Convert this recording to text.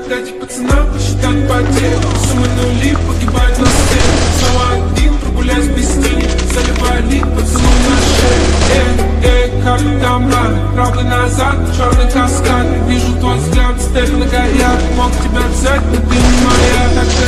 дать пацанам посчитать потери. Суммы нули погибают на сцене. Снова один, прогуляюсь без тени. Заливали поцелуй на шею. Как там рано, правый назад, черный каскад. Вижу твой взгляд, стель на горят. Мог тебя взять, но ты не моя.